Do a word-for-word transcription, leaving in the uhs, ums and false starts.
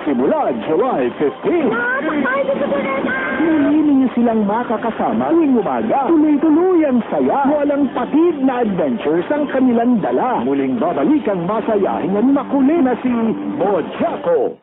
Simula July fifteenth. Nakakay dito po na Muli ninyo silang makakasama tuwing umaga. Tuloy-tuloy ang saya. Walang patid na adventures ang kanilang dala. Muling babalik ang masayahing at makulit na si Mojaco.